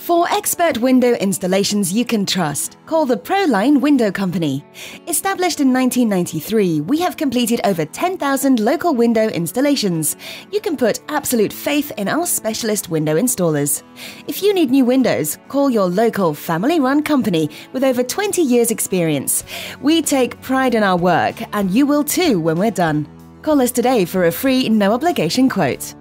For expert window installations you can trust, call the Proline Window Company. Established in 1993, we have completed over 10,000 local window installations. You can put absolute faith in our specialist window installers. If you need new windows, call your local family-run company with over 20 years' experience. We take pride in our work, and you will too when we're done. Call us today for a free, no-obligation quote.